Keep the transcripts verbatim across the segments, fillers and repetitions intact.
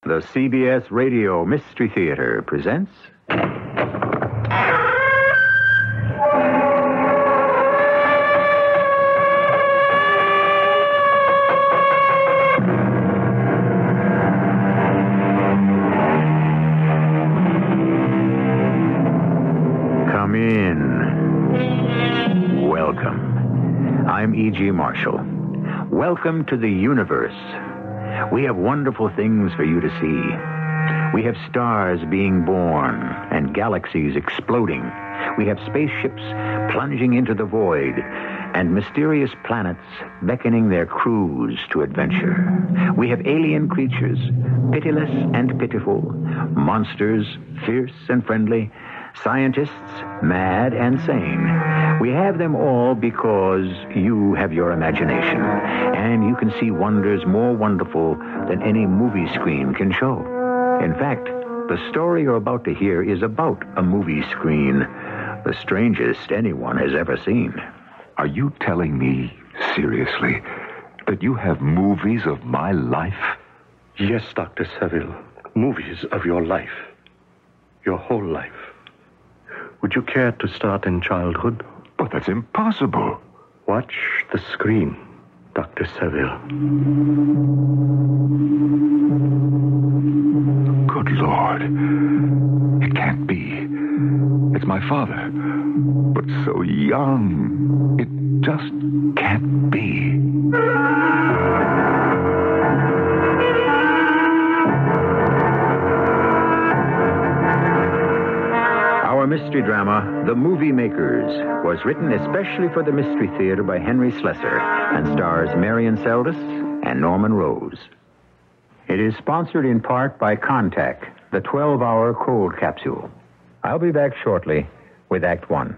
The C B S Radio Mystery Theater presents... Come in. Welcome. I'm E G. Marshall. Welcome to the universe. We have wonderful things for you to see. We have stars being born and galaxies exploding. We have spaceships plunging into the void and mysterious planets beckoning their crews to adventure. We have alien creatures, pitiless and pitiful, monsters, fierce and friendly, scientists, mad and sane. We have them all because you have your imagination, and you can see wonders more wonderful than any movie screen can show. In fact, the story you're about to hear is about a movie screen, the strangest anyone has ever seen. Are you telling me, seriously, that you have movies of my life? Yes, Doctor Seville. Movies of your life. Your whole life. Would you care to start in childhood? But that's impossible. Watch the screen, Doctor Seville. Good Lord. It can't be. It's my father. But so young. It just can't be. Our mystery drama, The Moviemakers, was written especially for the Mystery Theater by Henry Slessor and stars Marion Seldes and Norman Rose. It is sponsored in part by Contact, the twelve-hour cold capsule. I'll be back shortly with Act One.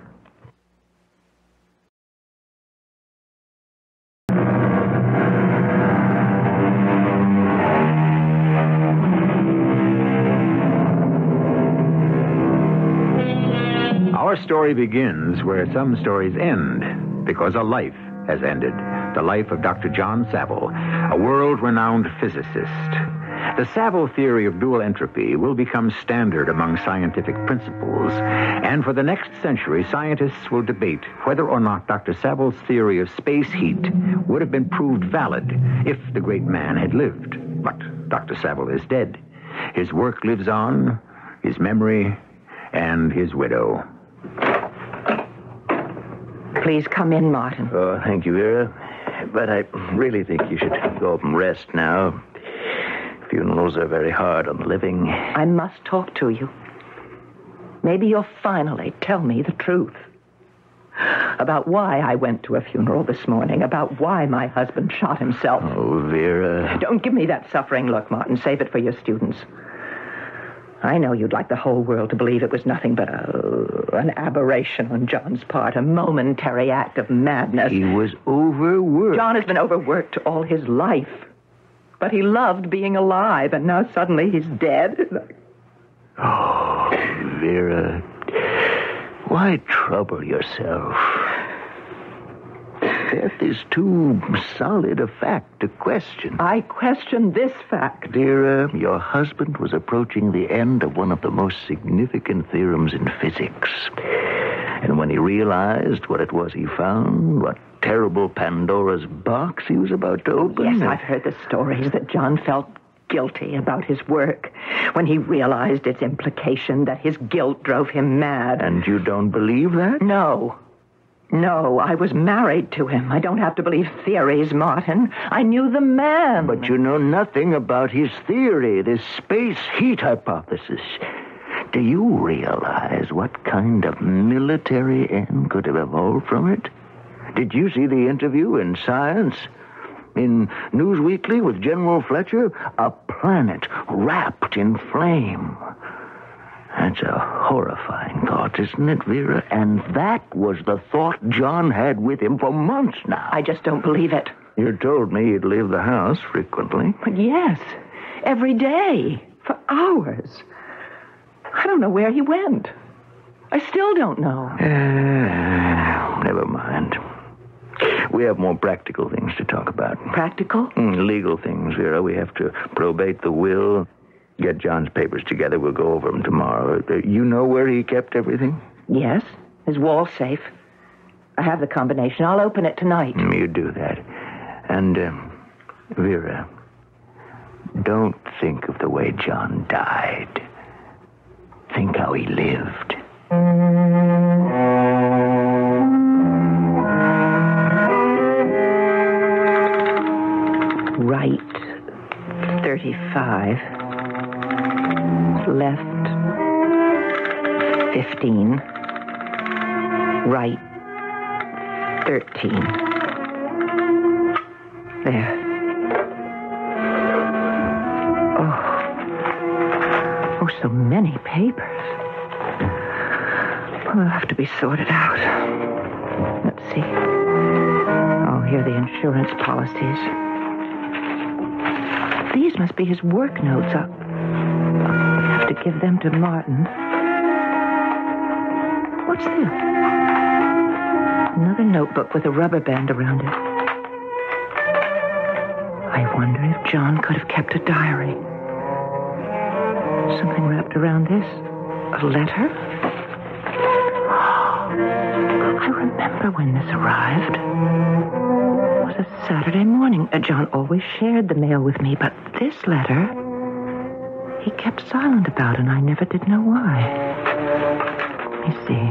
Our story begins where some stories end, because a life has ended. The life of Doctor John Saville, a world-renowned physicist. The Saville theory of dual entropy will become standard among scientific principles, and for the next century, scientists will debate whether or not Doctor Saville's theory of space heat would have been proved valid if the great man had lived. But Doctor Saville is dead. His work lives on, his memory, and his widow. Please come in, Martin. Oh, thank you, Vera. But I really think you should go up and rest now. Funerals are very hard on the living. I must talk to you. Maybe you'll finally tell me the truth. About why I went to a funeral this morning. About why my husband shot himself. Oh, Vera. Don't give me that suffering look, Martin. Save it for your students. I know you'd like the whole world to believe it was nothing but a, an aberration on John's part, a momentary act of madness. He was overworked. John has been overworked all his life. But he loved being alive, and now suddenly he's dead. Oh, Vera, why trouble yourself? Death is too solid a fact to question. I question this fact. Vera, your husband was approaching the end of one of the most significant theorems in physics. And when he realized what it was he found, what terrible Pandora's box he was about to open... Yes, I've heard the stories that John felt guilty about his work when he realized its implication that his guilt drove him mad. And you don't believe that? No. No, I was married to him. I don't have to believe theories, Martin. I knew the man. But you know nothing about his theory, this space heat hypothesis. Do you realize what kind of military end could have evolved from it? Did you see the interview in Science? In Newsweekly with General Fletcher? A planet wrapped in flame. That's a horrifying thought, isn't it, Vera? And that was the thought John had with him for months now. I just don't believe it. You told me he'd leave the house frequently. But yes, every day, for hours. I don't know where he went. I still don't know. Uh, never mind. We have more practical things to talk about. Practical? Mm, legal things, Vera. We have to probate the will. get John's papers together. We'll go over them tomorrow. Uh, you know where he kept everything? Yes, his wall safe. I have the combination. I'll open it tonight. Mm, you do that. And, um, Vera, don't think of the way John died. Think how he lived. Right, thirty-five. Left, fifteen. Right, thirteen. There. Oh. Oh, so many papers. Well, they'll have to be sorted out. Let's see. Oh, here are the insurance policies. These must be his work notes. I'll, I'll have to give them to Martin. What's this? Another notebook with a rubber band around it. I wonder if John could have kept a diary. Something wrapped around this. A letter? I remember when this arrived. It was a Saturday morning. Uh, John always shared the mail with me, but this letter he kept silent about, and I never did know why. Let me see.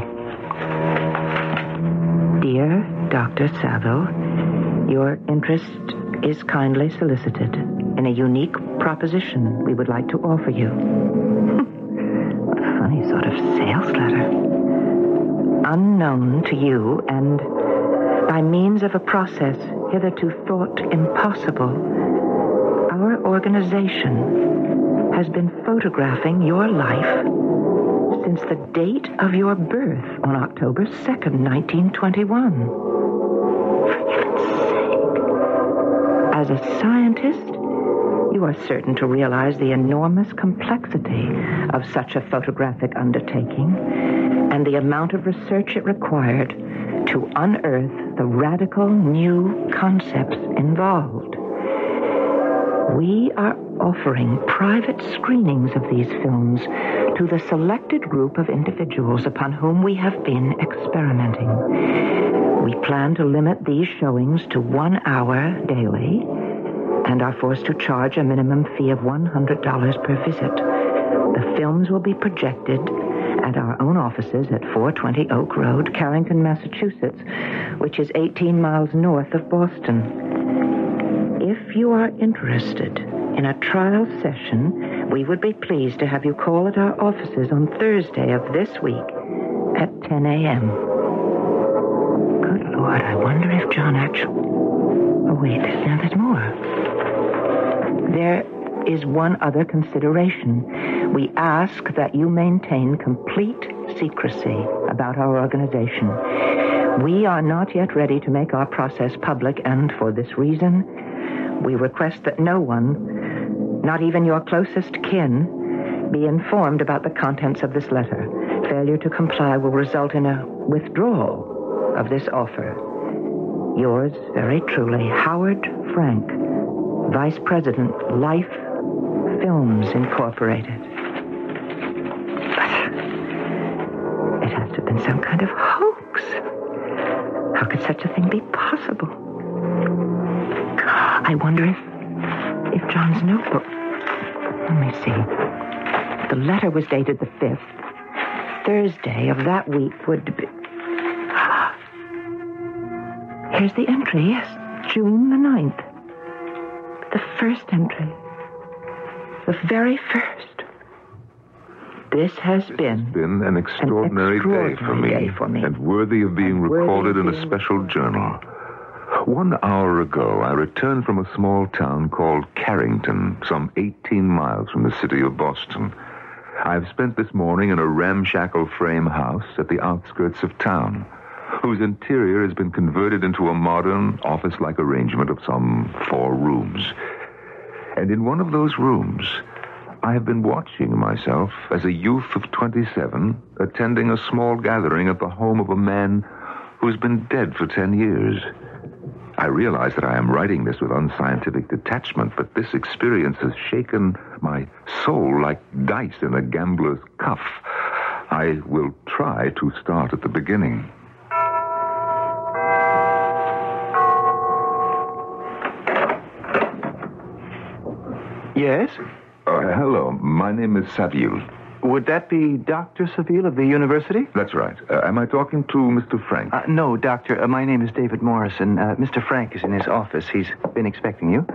Dear Doctor Saville, your interest is kindly solicited in a unique proposition we would like to offer you. What a funny sort of sales letter. Unknown to you and by means of a process hitherto thought impossible, our organization has been photographing your life since the date of your birth on October second, nineteen twenty-one. For heaven's sake. As a scientist, you are certain to realize the enormous complexity of such a photographic undertaking and the amount of research it required to unearth the radical new concepts involved. We are offering private screenings of these films to the selected group of individuals upon whom we have been experimenting. We plan to limit these showings to one hour daily and are forced to charge a minimum fee of one hundred dollars per visit. The films will be projected at our own offices at four twenty Oak Road, Carrington, Massachusetts, which is eighteen miles north of Boston. If you are interested in a trial session, we would be pleased to have you call at our offices on Thursday of this week at ten a.m. Good Lord, I wonder if John actually... Oh, wait, now there's more. There is one other consideration. We ask that you maintain complete secrecy about our organization. We are not yet ready to make our process public, and for this reason, we request that no one, not even your closest kin, be informed about the contents of this letter. Failure to comply will result in a withdrawal of this offer. Yours very truly, Howard Frank, Vice President, Life Films Incorporated. It has to have been some kind of hoax. How could such a thing be possible? I wonder if... if John's notebook... Let me see. The letter was dated the fifth. Thursday of that week would be... Here's the entry, yes. June the ninth. The first entry. The very first. This has This been... has been an extraordinary, an extraordinary day, for me, day for me. and worthy of being And recorded worthy in of a being- special journal. One hour ago, I returned from a small town called Carrington, some eighteen miles from the city of Boston. I've spent this morning in a ramshackle frame house at the outskirts of town, whose interior has been converted into a modern, office-like arrangement of some four rooms. And in one of those rooms, I have been watching myself as a youth of twenty-seven attending a small gathering at the home of a man who's been dead for ten years. I realize that I am writing this with unscientific detachment, but this experience has shaken my soul like dice in a gambler's cuff. I will try to start at the beginning. Yes? Uh, hello, my name is Saville. Would that be Doctor Saville of the university? That's right. Uh, am I talking to Mister Frank? Uh, no, Doctor. Uh, my name is David Morrison. Uh, Mister Frank is in his office. He's been expecting you.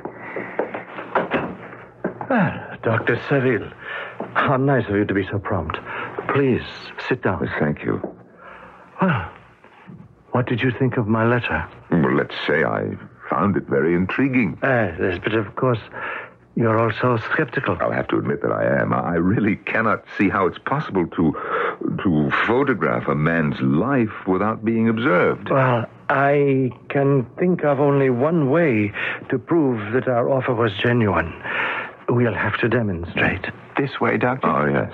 Ah, Doctor Saville. How nice of you to be so prompt. Please, sit down. Yes, thank you. Well, what did you think of my letter? Well, let's say I found it very intriguing. Ah, yes, but of course, you're also skeptical. I'll have to admit that I am. I really cannot see how it's possible to to photograph a man's life without being observed. Well, I can think of only one way to prove that our offer was genuine. We'll have to demonstrate. This way, Doctor. Oh, yes.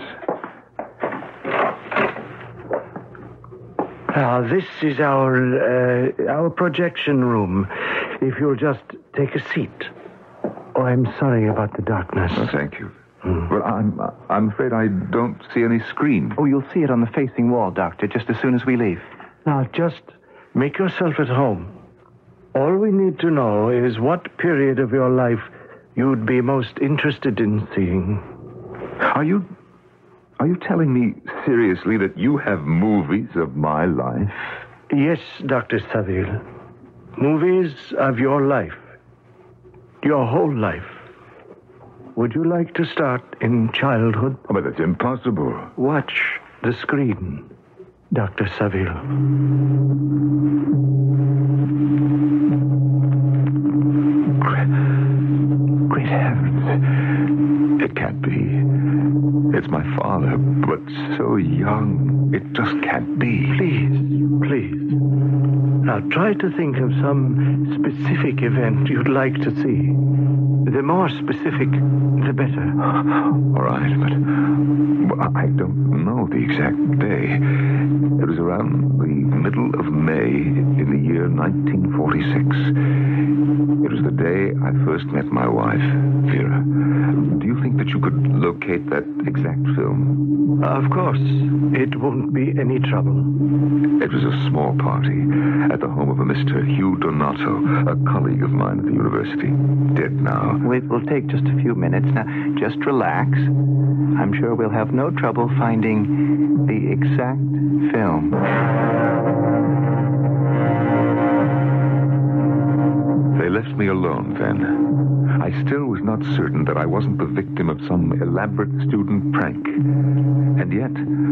Now, this is our uh, our projection room. If you'll just take a seat. Oh, I'm sorry about the darkness. Oh, thank you. Mm. But I'm I'm afraid I don't see any screen. Oh, you'll see it on the facing wall, Doctor, just as soon as we leave. Now, just make yourself at home. All we need to know is what period of your life you'd be most interested in seeing. Are you... Are you telling me seriously that you have movies of my life? Yes, Doctor Saville. Movies of your life. Your whole life. Would you like to start in childhood? Oh, but that's impossible. Watch the screen, Doctor Saville. Great, great heavens. It can't be. It's my father, but so young. It just can't be. Please, please. Now try to think of some specific event you'd like to see. The more specific, the better. All right, but well, I don't know the exact day. It was around the middle of May in the year nineteen forty-six. It was the day I first met my wife, Vera. Do you think that you could locate that exact film? Of course. It won't be any trouble. It was a small party at the home of a Mister Hugh Donato, a colleague of mine at the university. Dead now. It will take just a few minutes. Now, just relax. I'm sure we'll have no trouble finding the exact film. They left me alone then. I still was not certain that I wasn't the victim of some elaborate student prank. And yet,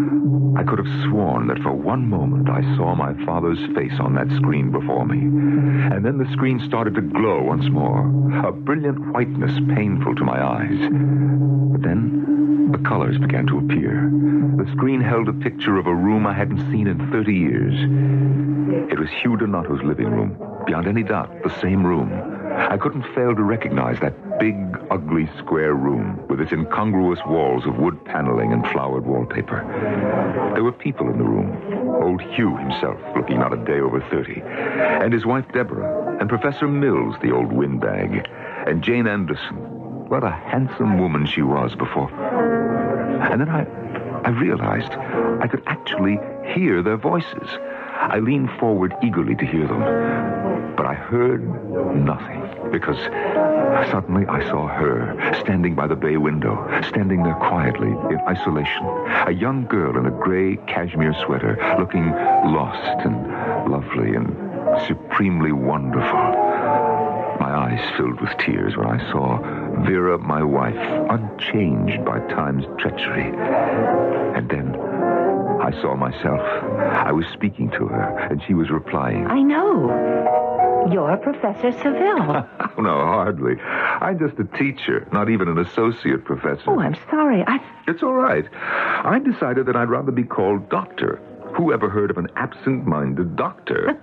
I could have sworn that for one moment I saw my father's face on that screen before me. And then the screen started to glow once more, a brilliant whiteness painful to my eyes. But then, the colors began to appear. The screen held a picture of a room I hadn't seen in thirty years. It was Hugh Donato's living room. Beyond any doubt, the same room. I couldn't fail to recognize that big, ugly, square room with its incongruous walls of wood paneling and flowered wallpaper. There were people in the room. Old Hugh himself, looking not a day over thirty, and his wife Deborah, and Professor Mills, the old windbag, and Jane Anderson. What a handsome woman she was before. And then I, I realized I could actually hear their voices. I leaned forward eagerly to hear them, but I heard nothing, because suddenly I saw her standing by the bay window, standing there quietly in isolation, a young girl in a gray cashmere sweater, looking lost and lovely and supremely wonderful. My eyes filled with tears when I saw Vera, my wife, unchanged by time's treachery. And then I saw myself. I was speaking to her, and she was replying. I know. You're Professor Saville. No, hardly. I'm just a teacher, not even an associate professor. Oh, I'm sorry. I... It's all right. I decided that I'd rather be called doctor. Who ever heard of an absent-minded doctor?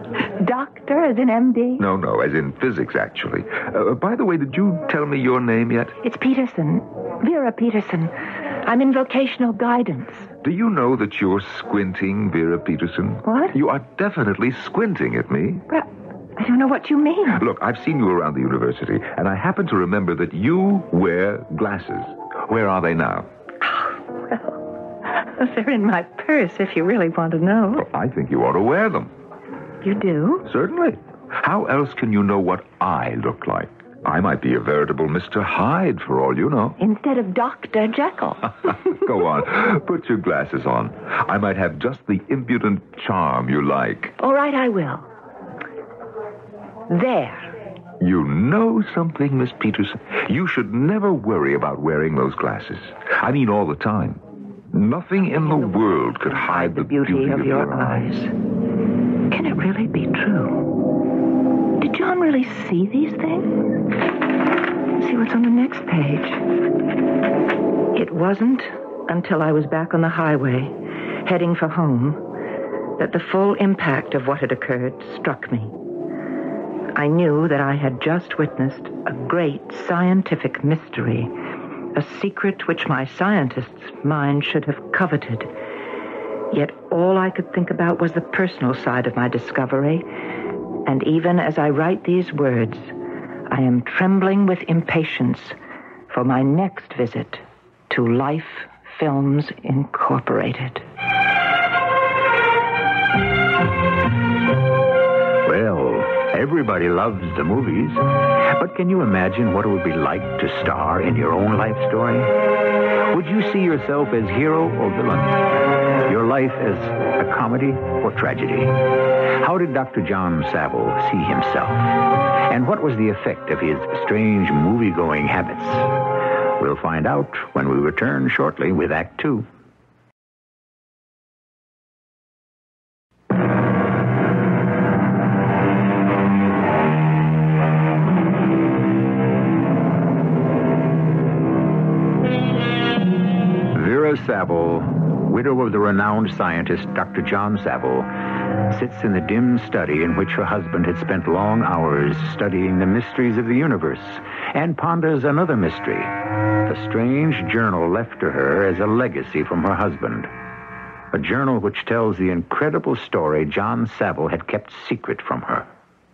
Doctor as in M D? No, no, as in physics, actually. Uh, by the way, did you tell me your name yet? It's Peterson. Vera Peterson. I'm in vocational guidance. Do you know that you're squinting, Vera Peterson? What? You are definitely squinting at me. But I don't know what you mean. Look, I've seen you around the university, and I happen to remember that you wear glasses. Where are they now? Well, they're in my purse, if you really want to know. Well, I think you ought to wear them. You do? Certainly. How else can you know what I look like? I might be a veritable Mister Hyde, for all you know. Instead of Doctor Jekyll. Go on. Put your glasses on. I might have just the impudent charm you like. All right, I will. There. You know something, Miss Peterson? You should never worry about wearing those glasses. I mean all the time. Nothing in the world could hide the beauty of your eyes. Can it really be true? Did John really see these things? Let's see what's on the next page. It wasn't until I was back on the highway, heading for home, that the full impact of what had occurred struck me. I knew that I had just witnessed a great scientific mystery, a secret which my scientist's mind should have coveted. Yet all I could think about was the personal side of my discovery, and even as I write these words, I am trembling with impatience for my next visit to Life Films Incorporated. Well, everybody loves the movies. But can you imagine what it would be like to star in your own life story? Would you see yourself as hero or villain? Your life as a comedy or tragedy? How did Doctor John Saville see himself? And what was the effect of his strange movie-going habits? We'll find out when we return shortly with Act Two. Saville, widow of the renowned scientist Doctor John Saville, sits in the dim study in which her husband had spent long hours studying the mysteries of the universe, and ponders another mystery, the strange journal left to her as a legacy from her husband. A journal which tells the incredible story John Saville had kept secret from her.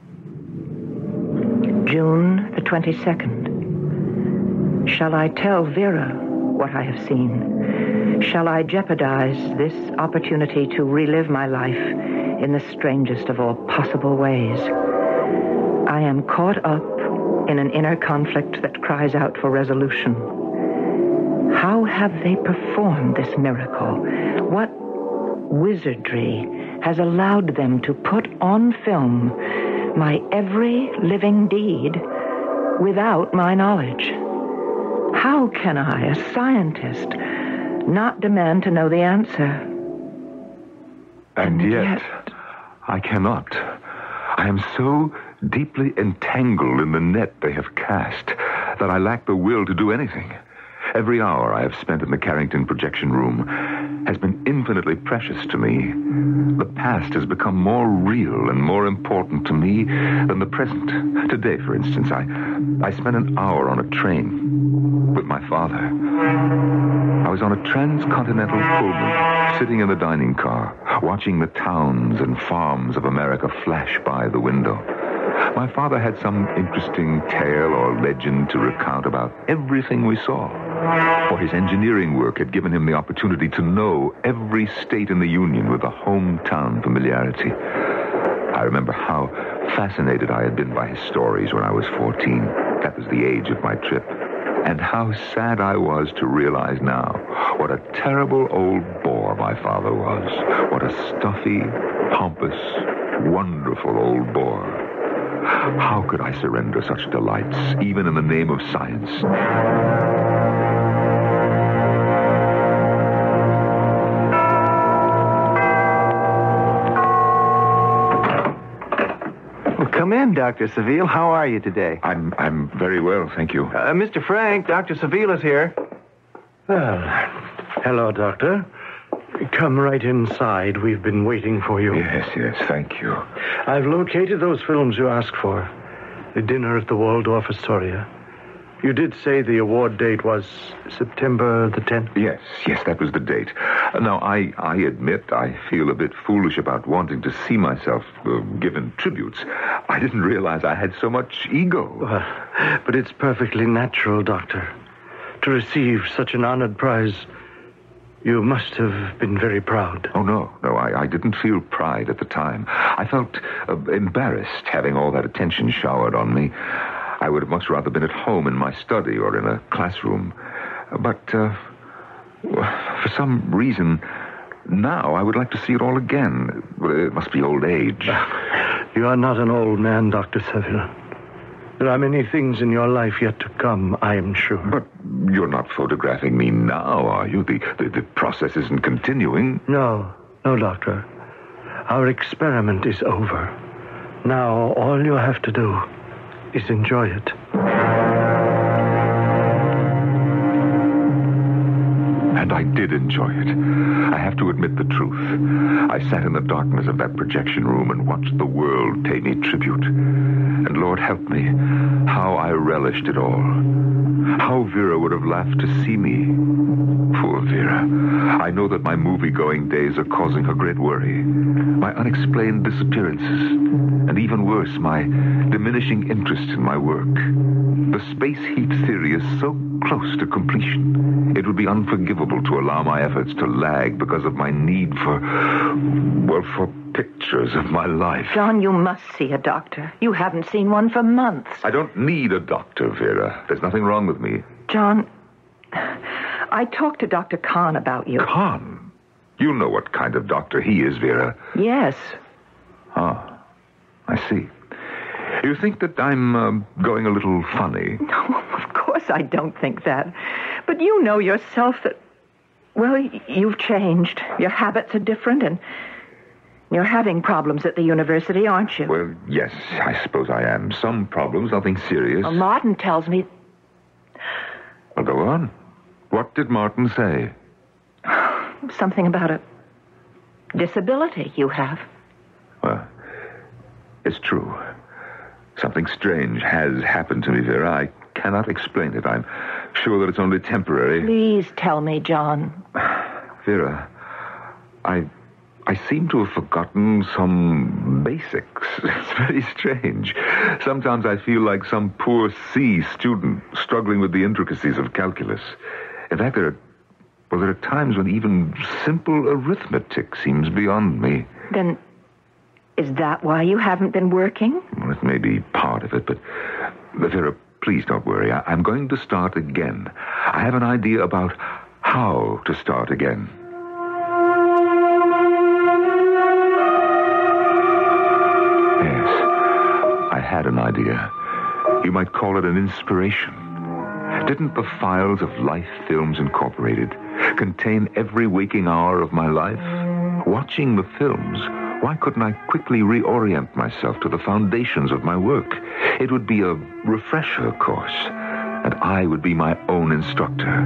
June the twenty-second. Shall I tell Vera what I have seen? Shall I jeopardize this opportunity to relive my life in the strangest of all possible ways? I am caught up in an inner conflict that cries out for resolution. How have they performed this miracle? What wizardry has allowed them to put on film my every living deed without my knowledge? How can I, a scientist, not demand to know the answer? And yet, I cannot. I am so deeply entangled in the net they have cast that I lack the will to do anything. Every hour I have spent in the Carrington projection room has been infinitely precious to me. The past has become more real and more important to me than the present. Today, for instance, I, I spent an hour on a train with my father. I was on a transcontinental Pullman, sitting in the dining car, watching the towns and farms of America flash by the window. My father had some interesting tale or legend to recount about everything we saw. For his engineering work had given him the opportunity to know every state in the Union with a hometown familiarity. I remember how fascinated I had been by his stories when I was fourteen. That was the age of my trip. And how sad I was to realize now what a terrible old bore my father was. What a stuffy, pompous, wonderful old bore. How could I surrender such delights, even in the name of science? Come in, Doctor Saville. How are you today? I'm I'm very well, thank you. Uh, Mister Frank, Doctor Saville is here. Well, hello, Doctor. Come right inside. We've been waiting for you. Yes, yes, thank you. I've located those films you asked for. The dinner at the Waldorf Astoria. You did say the award date was September the tenth? Yes, yes, that was the date. Uh, Now, I, I admit I feel a bit foolish about wanting to see myself uh, given tributes. I didn't realize I had so much ego. Well, but it's perfectly natural, Doctor. To receive such an honored prize, you must have been very proud. Oh, no, no, I, I didn't feel pride at the time. I felt uh, embarrassed having all that attention showered on me. I would have much rather been at home in my study or in a classroom. But uh, for some reason, now I would like to see it all again. It must be old age. You are not an old man, Doctor Seville. There are many things in your life yet to come, I am sure. But you're not photographing me now, are you? The, the, the process isn't continuing. No, no, Doctor. Our experiment is over. Now, all you have to do is enjoy it. And I did enjoy it. I have to admit the truth. I sat in the darkness of that projection room and watched the world pay me tribute. And Lord help me, how I relished it all. How Vera would have laughed to see me. Poor Vera. I know that my movie-going days are causing her great worry. My unexplained disappearances. And even worse, my diminishing interest in my work. The space heat theory is so close to completion. It would be unforgivable to allow my efforts to lag because of my need for, well, for pictures of my life. John, you must see a doctor. You haven't seen one for months. I don't need a doctor, Vera. There's nothing wrong with me. John, I talked to Doctor Kahn about you. Kahn? You know what kind of doctor he is, Vera. Yes. Ah, I see. You think that I'm um, going a little funny? No, of course I don't think that. But you know yourself that, well, you've changed. Your habits are different, and you're having problems at the university, aren't you? Well, yes, I suppose I am. Some problems, nothing serious. Well, Martin tells me... Well, go on. What did Martin say? Something about a disability you have. Well, it's true. Something strange has happened to me, Vera. I cannot explain it. I'm sure that it's only temporary. Please tell me, John. Vera, I... I seem to have forgotten some basics. It's very strange. Sometimes I feel like some poor C student struggling with the intricacies of calculus. In fact, there are, well, there are times when even simple arithmetic seems beyond me. Then, is that why you haven't been working? Well, it may be part of it, but... Vera, please don't worry. I, I'm going to start again. I have an idea about how to start again. I had an idea. You might call it an inspiration. Didn't the files of Life Films Incorporated contain every waking hour of my life? Watching the films, why couldn't I quickly reorient myself to the foundations of my work? It would be a refresher course, and I would be my own instructor.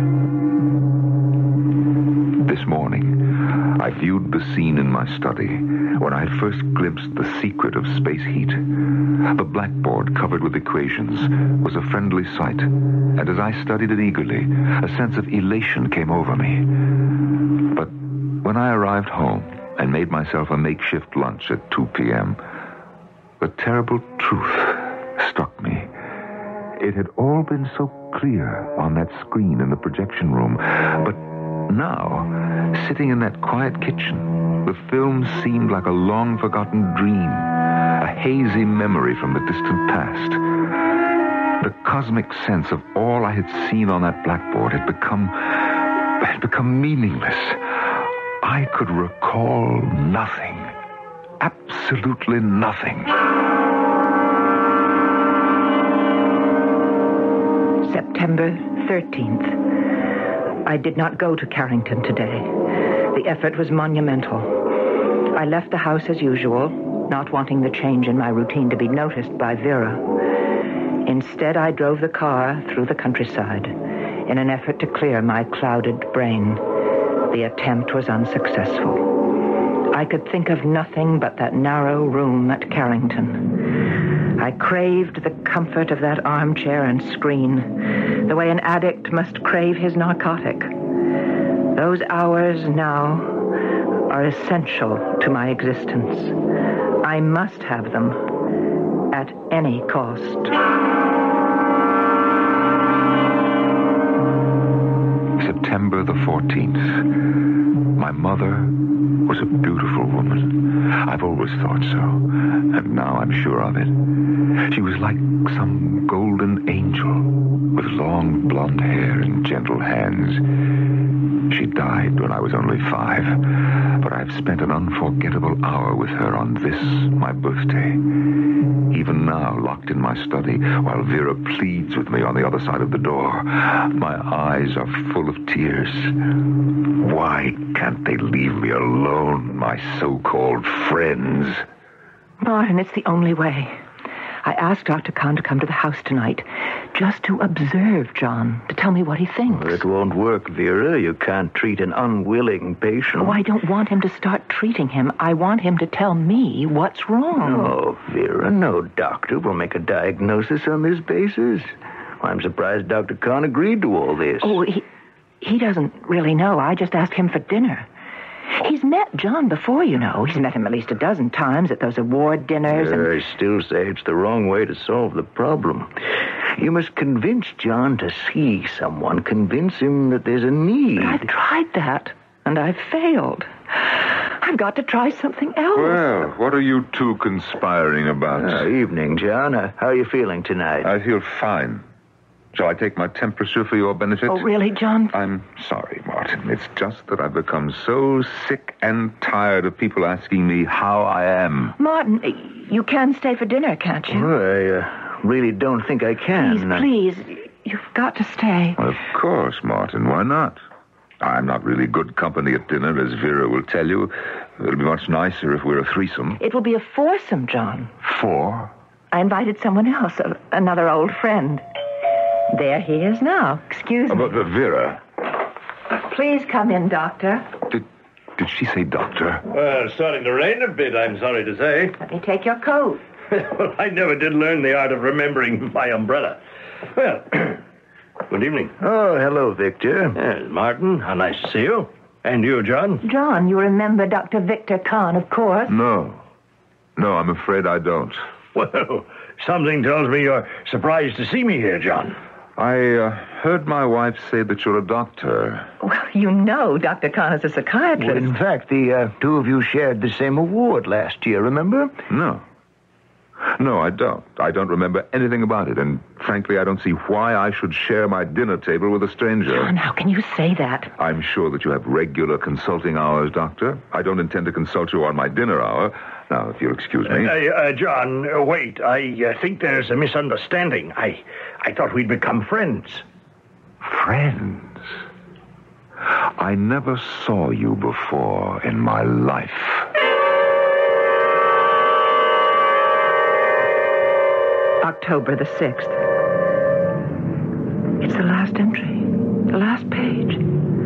This morning, I viewed the scene in my study when I first glimpsed the secret of space heat. The blackboard covered with equations was a friendly sight, and as I studied it eagerly, a sense of elation came over me. But when I arrived home and made myself a makeshift lunch at two p.m., the terrible truth struck me. It had all been so clear on that screen in the projection room, but now, sitting in that quiet kitchen, the film seemed like a long-forgotten dream, a hazy memory from the distant past. The cosmic sense of all I had seen on that blackboard had become, had become meaningless. I could recall nothing, absolutely nothing. September thirteenth. I did not go to Carrington today. The effort was monumental. I left the house as usual, not wanting the change in my routine to be noticed by Vera. Instead, I drove the car through the countryside in an effort to clear my clouded brain. The attempt was unsuccessful. I could think of nothing but that narrow room at Carrington. I craved the comfort of that armchair and screen, the way an addict must crave his narcotic. Those hours now are essential to my existence. I must have them at any cost. September the fourteenth. My mother was a beautiful woman. I've always thought so, and now I'm sure of it. She was like some golden angel with long blonde hair and gentle hands. She died when I was only five, but I've spent an unforgettable hour with her on this, my birthday. Even now, locked in my study, while Vera pleads with me on the other side of the door, my eyes are full of tears. Why can't they leave me alone, my so-called friends? Martin, it's the only way. I asked Doctor Kahn to come to the house tonight, just to observe John, to tell me what he thinks. It won't work, Vera. You can't treat an unwilling patient. Oh, I don't want him to start treating him. I want him to tell me what's wrong. No, Vera, no doctor will make a diagnosis on this basis. I'm surprised Doctor Kahn agreed to all this. Oh, he, he doesn't really know. I just asked him for dinner. He's met John before, you know. He's met him at least a dozen times at those award dinners. Yeah, and... I still say it's the wrong way to solve the problem. You must convince John to see someone. Convince him that there's a need. But I've tried that, and I've failed. I've got to try something else. Well, what are you two conspiring about? Uh, evening, John. Uh, how are you feeling tonight? I feel fine. Shall I take my temperature for your benefit? Oh, really, John? I'm sorry, Martin. It's just that I've become so sick and tired of people asking me how I am. Martin, you can stay for dinner, can't you? Well, I uh, really don't think I can. Please, please. You've got to stay. Of course, Martin. Why not? I'm not really good company at dinner, as Vera will tell you. It'll be much nicer if we're a threesome. It will be a foursome, John. Four? I invited someone else, a, another old friend. There he is now. Excuse me. But, but Vera. Please come in, Doctor. Did, did she say doctor? Well, it's starting to rain a bit, I'm sorry to say. Let me take your coat. Well, I never did learn the art of remembering my umbrella. Well, good evening. Oh, hello, Victor. Yes, Martin, how nice to see you. And you, John? John, you remember Doctor Victor Kahn, of course. No. No, I'm afraid I don't. Well, something tells me you're surprised to see me here, John. I uh, heard my wife say that you're a doctor. Well, you know Doctor Kahn is a psychiatrist. Well, in fact, the uh, two of you shared the same award last year, remember? No. No, I don't. I don't remember anything about it, and frankly, I don't see why I should share my dinner table with a stranger. John, how can you say that? I'm sure that you have regular consulting hours, Doctor. I don't intend to consult you on my dinner hour. Now, if you'll excuse me. Uh, uh, John, uh, wait. I uh, think there's a misunderstanding. I, I thought we'd become friends. Friends? I never saw you before in my life. October the sixth. It's the last entry. The last page.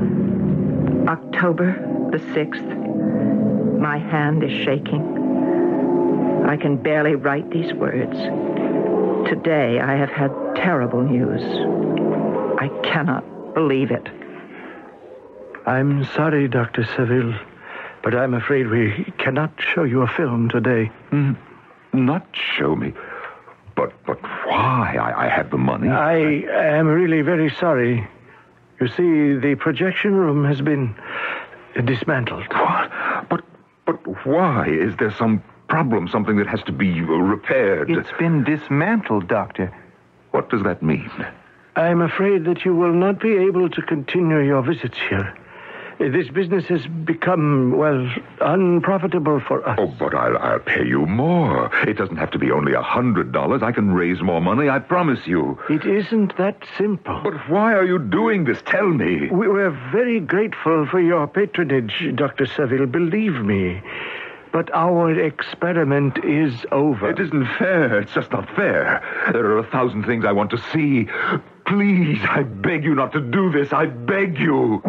October the sixth. My hand is shaking. I can barely write these words. Today I have had terrible news. I cannot believe it. I'm sorry, Doctor Seville, but I'm afraid we cannot show you a film today. Mm, not show me. But but why? I, I have the money. I am really very sorry. You see, the projection room has been dismantled. What? But but why? Is there some problem, something that has to be repaired? It's been dismantled, Doctor. What does that mean? I'm afraid that you will not be able to continue your visits here. This business has become, well, unprofitable for us. Oh, but I'll, I'll pay you more. It doesn't have to be only a hundred dollars. I can raise more money, I promise you. It isn't that simple. But why are you doing this? Tell me. We We're very grateful for your patronage, Doctor Seville, believe me. But our experiment is over. It isn't fair. It's just not fair. There are a thousand things I want to see. Please, I beg you not to do this. I beg you.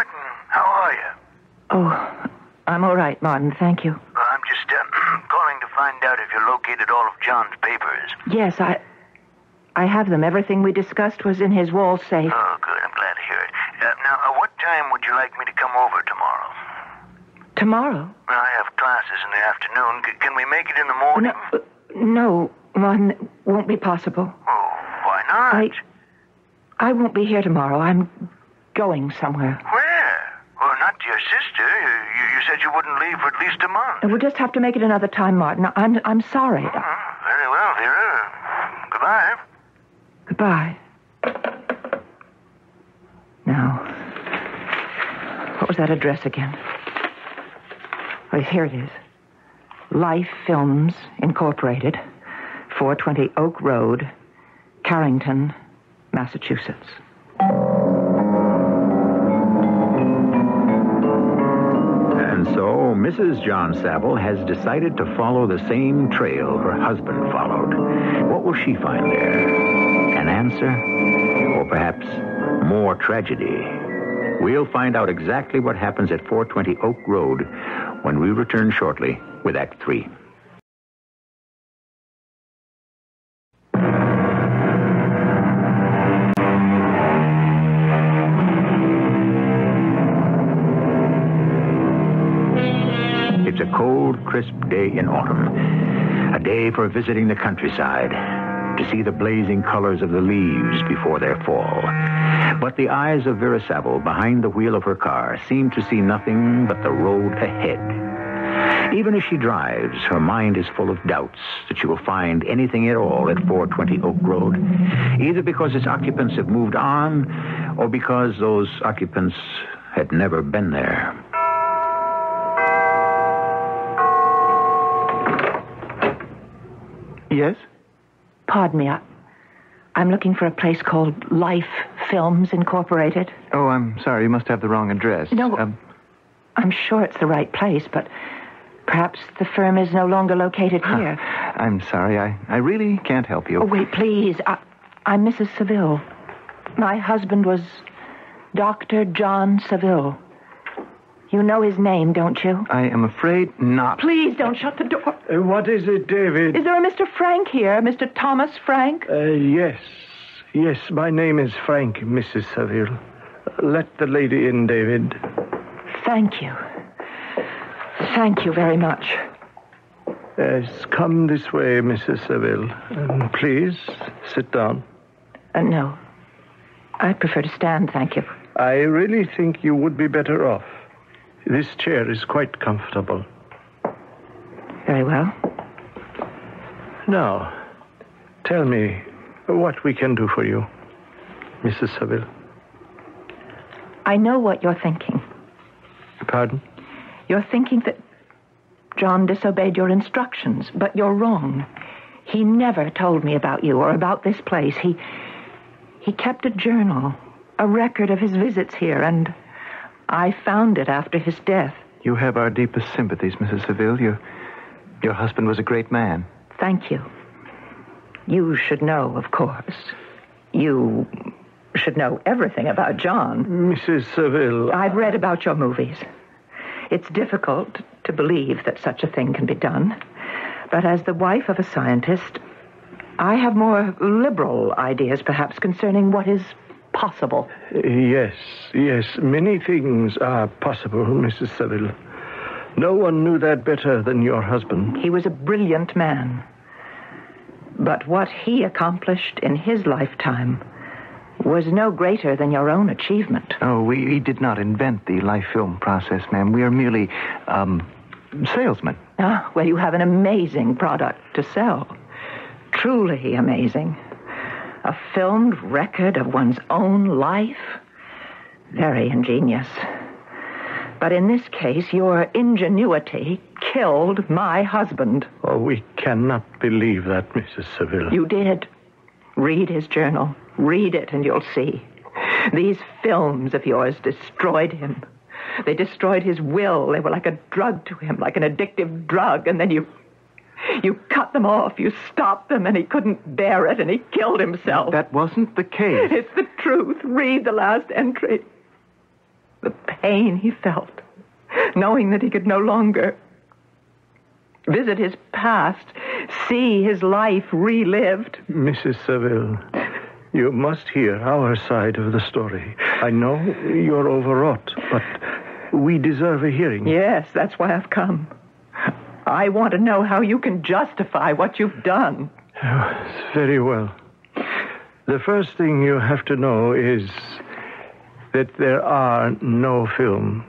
Martin, how are you? Oh, I'm all right, Martin, thank you. Uh, I'm just uh, calling to find out if you located all of John's papers. Yes, I... I have them. Everything we discussed was in his wall safe. Oh, good. I'm glad to hear it. Uh, now, uh, what time would you like me to come over tomorrow? Tomorrow? Well, I have classes in the afternoon. C- can we make it in the morning? No, uh, no, Martin, it won't be possible. Oh, why not? I... I won't be here tomorrow. I'm going somewhere. Where? Well, not to your sister. You, you said you wouldn't leave for at least a month. We'll just have to make it another time, Martin. I'm I'm sorry. Mm-hmm. Very well, Vera. Goodbye. Goodbye. Now, what was that address again? Oh, here it is. Life Films Incorporated, four twenty Oak Road, Carrington, Massachusetts. And so, Missus John Saville has decided to follow the same trail her husband followed. What will she find there? An answer? Or perhaps more tragedy? We'll find out exactly what happens at four twenty Oak Road when we return shortly with Act Three. It's a cold, crisp day in autumn. A day for visiting the countryside, to see the blazing colors of the leaves before their fall. But the eyes of Vera Saville behind the wheel of her car seem to see nothing but the road ahead. Even as she drives, her mind is full of doubts that she will find anything at all at four twenty Oak Road, either because its occupants have moved on or because those occupants had never been there. Yes? Pardon me, I, I'm looking for a place called Life Films Incorporated. Oh, I'm sorry. You must have the wrong address. No, Um, I'm sure it's the right place, but perhaps the firm is no longer located here. I'm sorry. I, I really can't help you. Oh, wait, please. I, I'm Missus Saville. My husband was Doctor John Saville. You know his name, don't you? I am afraid not. Please don't shut the door. Uh, what is it, David? Is there a Mister Frank here? Mister Thomas Frank? Uh, yes. Yes, my name is Frank, Missus Saville. Let the lady in, David. Thank you. Thank you very much. Yes, come this way, Missus Saville. Um, please, sit down. Uh, no. I prefer to stand, thank you. I really think you would be better off. This chair is quite comfortable. Very well. Now, tell me what we can do for you, Missus Saville. I know what you're thinking. Pardon? You're thinking that John disobeyed your instructions, but you're wrong. He never told me about you or about this place. He, he kept a journal, a record of his visits here, and I found it after his death. You have our deepest sympathies, Missus Saville. Your, your husband was a great man. Thank you. You should know, of course. You should know everything about John. Missus Saville. I've read about your movies. It's difficult to believe that such a thing can be done. But as the wife of a scientist, I have more liberal ideas, perhaps, concerning what is possible. Yes, yes, many things are possible, Missus Saville. No one knew that better than your husband. He was a brilliant man. But what he accomplished in his lifetime was no greater than your own achievement. Oh, we, we did not invent the life film process, ma'am. We are merely, um, salesmen. Ah, well, you have an amazing product to sell. Truly amazing. A filmed record of one's own life. Very ingenious. But in this case, your ingenuity killed my husband. Oh, we cannot believe that, Missus Saville. You did. Read his journal. Read it and you'll see. These films of yours destroyed him. They destroyed his will. They were like a drug to him, like an addictive drug. And then you... You cut them off. You stopped them, and he couldn't bear it, and he killed himself. That wasn't the case. It's the truth. Read the last entry. The pain he felt, knowing that he could no longer visit his past, see his life relived. Missus Seville, you must hear our side of the story. I know you're overwrought, but we deserve a hearing. Yes, that's why I've come. I want to know how you can justify what you've done. Oh, very well. The first thing you have to know is that there are no films.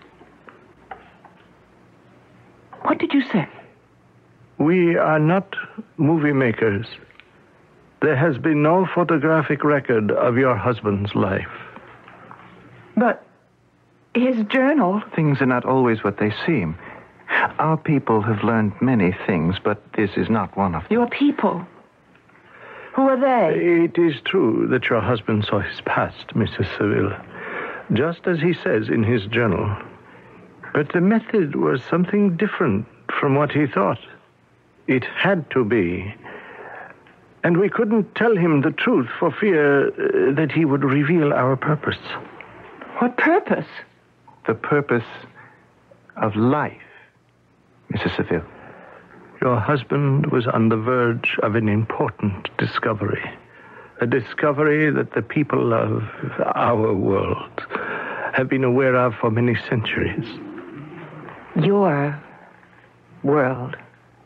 What did you say? We are not movie makers. There has been no photographic record of your husband's life. But his journal... Things are not always what they seem. Our people have learned many things, but this is not one of them. Your people? Who are they? It is true that your husband saw his past, Missus Seville, just as he says in his journal. But the method was something different from what he thought. It had to be. And we couldn't tell him the truth for fear uh, that he would reveal our purpose. What purpose? The purpose of life, Missus Seville. Your husband was on the verge of an important discovery. A discovery that the people of our world have been aware of for many centuries. Your world.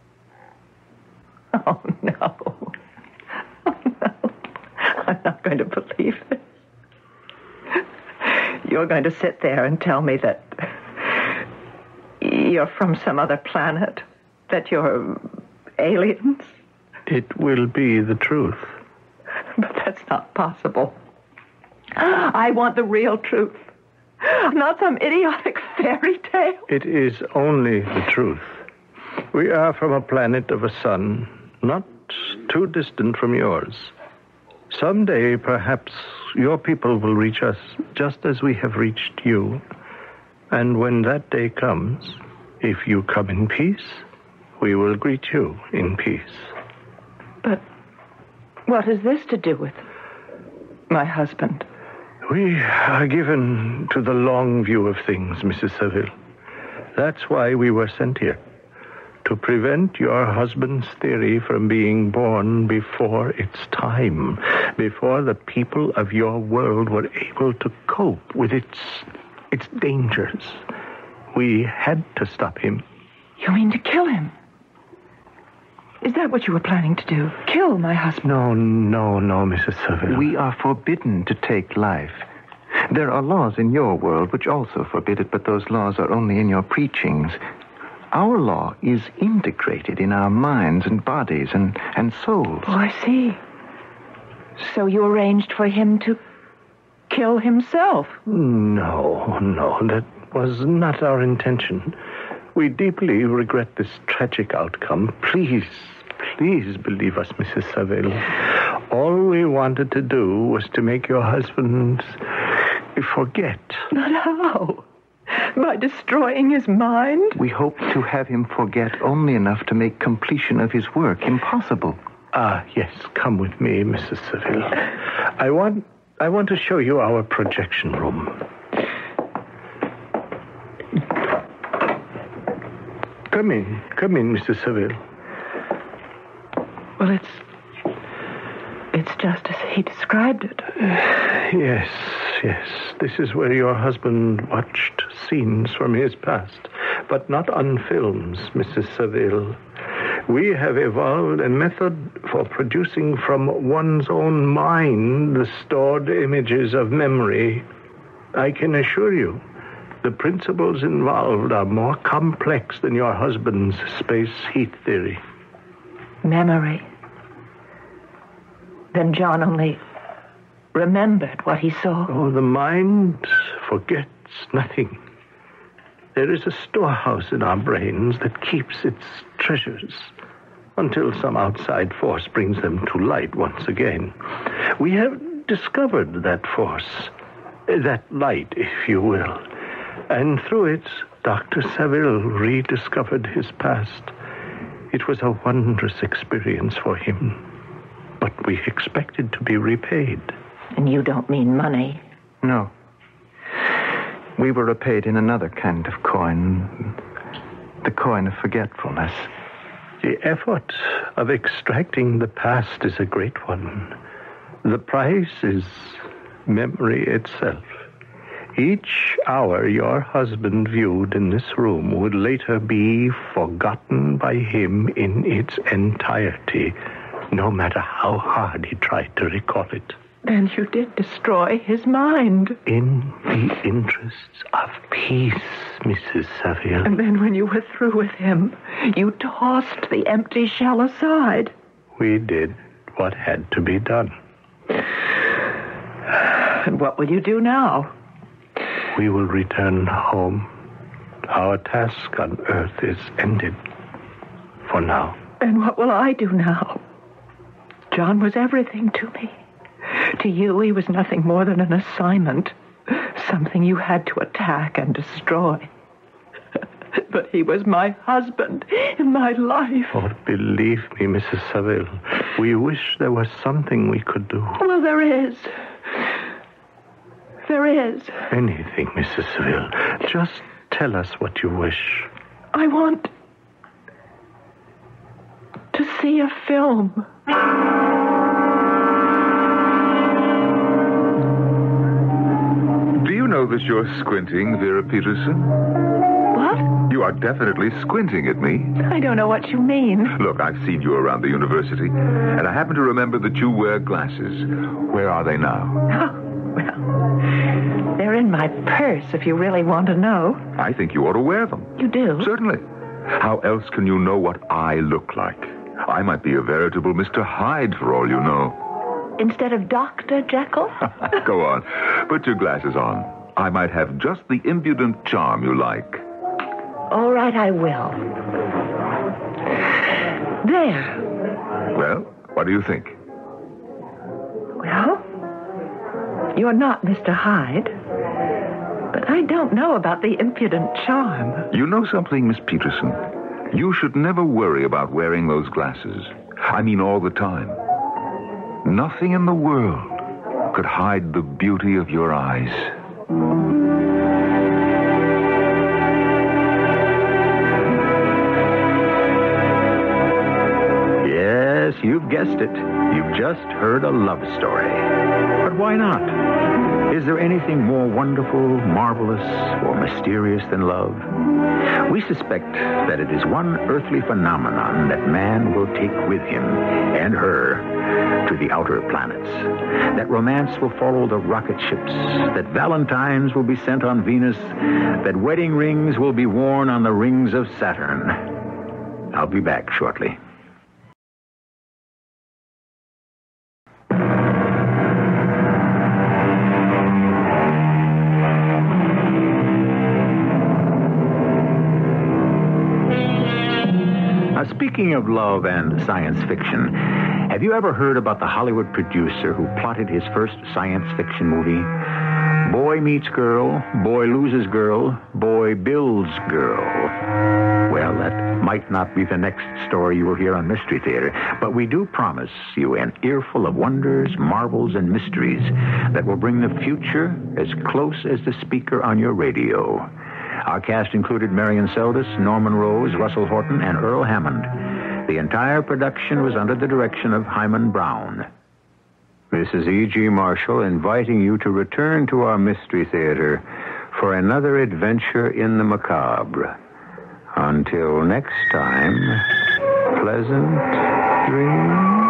Oh, no. Oh, no. I'm not going to believe this. You're going to sit there and tell me that you're from some other planet, that you're aliens? It will be the truth. But that's not possible. I want the real truth, not some idiotic fairy tale. It is only the truth. We are from a planet of a sun, not too distant from yours. Someday, perhaps, your people will reach us just as we have reached you. And when that day comes, if you come in peace, we will greet you in peace. But what has this to do with my husband? We are given to the long view of things, Missus Seville. That's why we were sent here. To prevent your husband's theory from being born before its time, before the people of your world were able to cope with its its dangers. We had to stop him. You mean to kill him? Is that what you were planning to do? Kill my husband? No, no, no, Missus Seville. We are forbidden to take life. There are laws in your world which also forbid it, but those laws are only in your preachings. Our law is integrated in our minds and bodies and, and souls. Oh, I see. So you arranged for him to kill himself? No, no, that was not our intention. We deeply regret this tragic outcome. Please, please believe us, Missus Seville. All we wanted to do was to make your husband forget. But how? By destroying his mind? We hope to have him forget only enough to make completion of his work impossible. Ah, yes, come with me, Missus Seville. I want, I want to show you our projection room. Come in, come in, Missus Seville. Well, it's... It's just as he described it. Yes, yes. This is where your husband watched scenes from his past, but not on films, Missus Seville. We have evolved a method for producing from one's own mind the stored images of memory. I can assure you, the principles involved are more complex than your husband's space heat theory. Memory. Then John only remembered what he saw. Oh, the mind forgets nothing. There is a storehouse in our brains that keeps its treasures until some outside force brings them to light once again. We have discovered that force, that light, if you will. And through it, Doctor Seville rediscovered his past. It was a wondrous experience for him. But we expected to be repaid. And you don't mean money? No. We were repaid in another kind of coin. The coin of forgetfulness. The effort of extracting the past is a great one. The price is memory itself. Each hour your husband viewed in this room would later be forgotten by him in its entirety, no matter how hard he tried to recall it. Then you did destroy his mind. In the interests of peace, Missus Saville. And then when you were through with him, you tossed the empty shell aside. We did what had to be done. And what will you do now? We will return home. Our task on Earth is ended. For now. And what will I do now? John was everything to me. To you, he was nothing more than an assignment. Something you had to attack and destroy. But he was my husband in my life. Oh, believe me, Missus Saville, we wish there was something we could do. Well, there is. There is. Anything, Missus Saville. Just tell us what you wish. I want to see a film. Do you know that you're squinting, Vera Peterson? What? You are definitely squinting at me. I don't know what you mean. Look, I've seen you around the university, and I happen to remember that you wear glasses. Where are they now? Oh, well, they're in my purse, if you really want to know. I think you ought to wear them. You do? Certainly. How else can you know what I look like? I might be a veritable Mister Hyde for all you know. Instead of Doctor Jekyll? Go on. Put your glasses on. I might have just the impudent charm you like. All right, I will. There. Well, what do you think? Well, you're not Mister Hyde. But I don't know about the impudent charm. You know something, Miss Peterson? You should never worry about wearing those glasses. I mean all the time. Nothing in the world could hide the beauty of your eyes. Yes, you've guessed it. You've just heard a love story. But why not? Is there anything more wonderful, marvelous, or mysterious than love? We suspect that it is one earthly phenomenon that man will take with him and her to the outer planets. That romance will follow the rocket ships, that valentines will be sent on Venus, that wedding rings will be worn on the rings of Saturn. I'll be back shortly. Speaking of love and science fiction, have you ever heard about the Hollywood producer who plotted his first science fiction movie? Boy meets girl, boy loses girl, boy builds girl. Well, that might not be the next story you will hear on Mystery Theater, but we do promise you an earful of wonders, marvels, and mysteries that will bring the future as close as the speaker on your radio. Our cast included Marion Seldes, Norman Rose, Russell Horton, and Earl Hammond. The entire production was under the direction of Hyman Brown. This is E G. Marshall inviting you to return to our Mystery Theater for another adventure in the macabre. Until next time, pleasant dreams.